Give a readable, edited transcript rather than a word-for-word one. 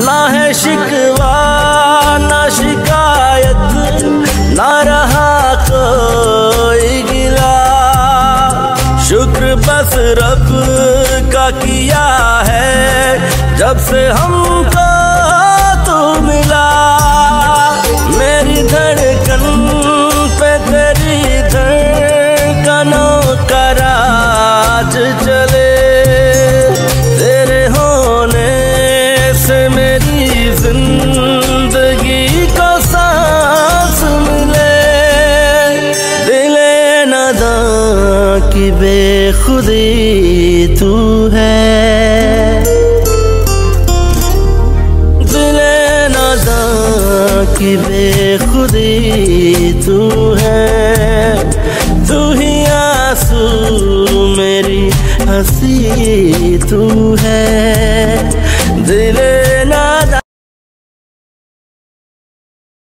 ना है शिकवा ना शिकायत, ना रहा कोई गिला। शुक्र बस रब का किया है जब से हमको तू मिला। मेरी धड़कन पे तेरी धड़कनों का राज चले। तेरे होने से मेरी जिंदगी को सांस मिले। दिले नादां की बेखुदी तू है, दिले नादां की बेखुदी तू है। तू ही आंसू मेरी हंसी तू है।